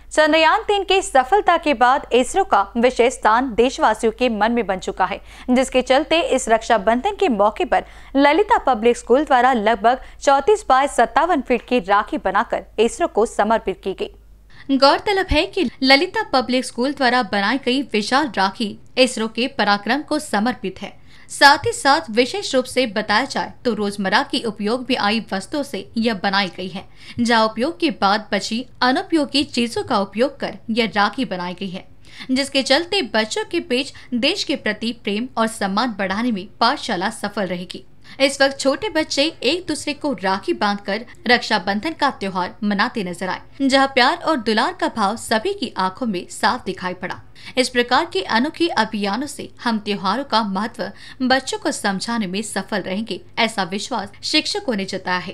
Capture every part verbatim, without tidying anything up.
चंद्रयान तीन की सफलता के बाद इसरो का विशेष स्थान देशवासियों के मन में बन चुका है, जिसके चलते इस रक्षाबंधन के मौके पर ललिता पब्लिक स्कूल द्वारा लगभग चौंतीस बाय सत्तावन फीट की राखी बनाकर इसरो को समर्पित की गई। गौरतलब है कि ललिता पब्लिक स्कूल द्वारा बनाई गई विशाल राखी इसरो के पराक्रम को समर्पित है। साथ ही साथ विशेष रूप से बताया जाए तो रोजमर्रा की उपयोग में आई वस्तुओं से यह बनाई गई है, जहां उपयोग के बाद बची अनुपयोगी चीजों का उपयोग कर यह राखी बनाई गई है, जिसके चलते बच्चों के बीच देश के प्रति प्रेम और सम्मान बढ़ाने में पाठशाला सफल रहेगी। इस वक्त छोटे बच्चे एक दूसरे को राखी बांधकर रक्षाबंधन का त्योहार मनाते नजर आए, जहां प्यार और दुलार का भाव सभी की आंखों में साफ दिखाई पड़ा। इस प्रकार के अनोखे अभियानों से हम त्योहारों का महत्व बच्चों को समझाने में सफल रहेंगे, ऐसा विश्वास शिक्षकों ने जताया है।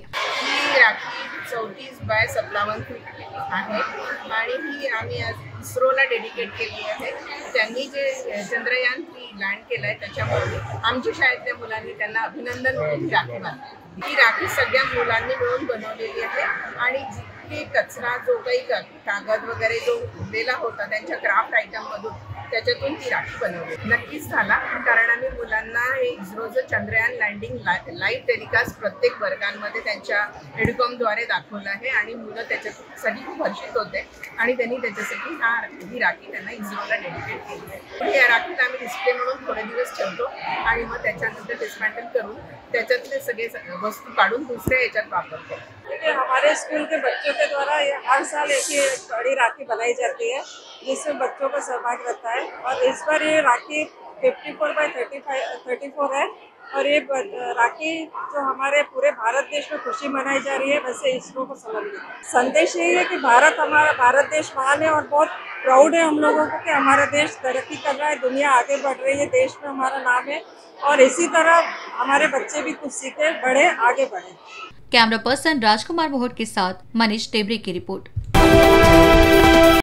चौतीस बाय सत्तावन फीट आहे आणि ही आम्ही आज इस्रोला डेडिकेट केली आहे। त्यांनी जे चंद्रयान तीन लँड केलंय त्याच्यामुळे आमच्या शाळेतल्या मुलांनी त्यांना अभिनंदन म्हणून राखी बांधली। ही राखी सगळ्या मुलांनी मिळून बनवलेली आहे आणि जितके कचरा जो काही कागद वगैरे जो उरलेला होता त्यांच्या क्राफ्ट आयटम मधून त्याच्यातून ती राखी बनवली। नक्कीच झाला, कारण आम्ही मुलांना हे इस्रोचं चंद्रयान लँडिंग लाईव्ह टेलिकास्ट प्रत्येक वर्गांमध्ये त्यांच्या एडुकॉमद्वारे दाखवलं आहे आणि मुलं त्याच्यासाठी खूप हर्षित होते आणि त्यांनी त्याच्यासाठी हा ही राखी त्यांना इस्रोला डेडिकेट केली आहे। या राखीत आम्ही डिस्प्ले म्हणून थोडे दिवस ठेवतो आणि मग त्याच्यानंतर डिस्मॅन्टल करून त्याच्यातले सगळे वस्तू काढून दुसऱ्या याच्यात वापरतो। हमारे स्कूल के बच्चों के द्वारा हर साल एक ही बड़ी राखी बनाई जाती है, जिसमें बच्चों का सहभाग रहता है। और इस बार ये राखी चौवन बाय चौंतीस है और ये राखी जो हमारे पूरे भारत देश में खुशी मनाई जा रही है, वैसे इसरो को समर्पित। संदेश यही है कि भारत हमारा भारत देश महान है और बहुत प्राउड है हम लोगों को कि हमारा देश तरक्की कर रहा है, दुनिया आगे बढ़ रही है, देश में हमारा नाम है और इसी तरह हमारे बच्चे भी कुछ सीखे, बढ़े, आगे बढ़े। कैमरा पर्सन राजकुमार मोहट के साथ मनीष टेबरे की रिपोर्ट।